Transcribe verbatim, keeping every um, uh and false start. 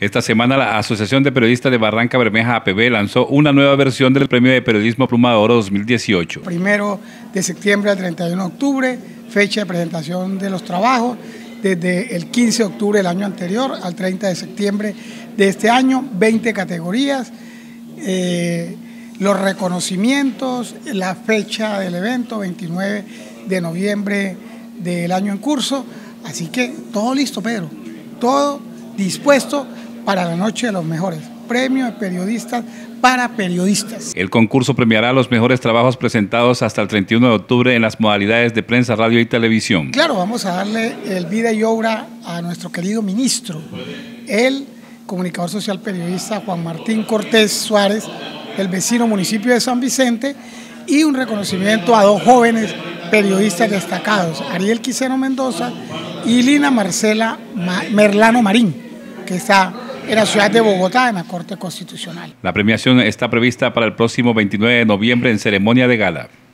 Esta semana la Asociación de Periodistas de Barranca Bermeja, A P B, lanzó una nueva versión del Premio de Periodismo Pluma de Oro dos mil dieciocho. Primero de septiembre al treinta y uno de octubre, fecha de presentación de los trabajos, desde el quince de octubre del año anterior al treinta de septiembre de este año, veinte categorías, eh, los reconocimientos, la fecha del evento, veintinueve de noviembre del año en curso, así que todo listo, Pedro, todo dispuesto para la noche de los mejores. Premio de periodistas para periodistas. El concurso premiará los mejores trabajos presentados hasta el treinta y uno de octubre en las modalidades de prensa, radio y televisión. Claro, vamos a darle el vida y obra a nuestro querido ministro, el comunicador social periodista Juan Martín Cortés Suárez, del vecino municipio de San Vicente, y un reconocimiento a dos jóvenes periodistas destacados, Ariel Quiseno Mendoza y Lina Marcela Merlano Marín, que está en la ciudad de Bogotá, en la Corte Constitucional. La premiación está prevista para el próximo veintinueve de noviembre en ceremonia de gala.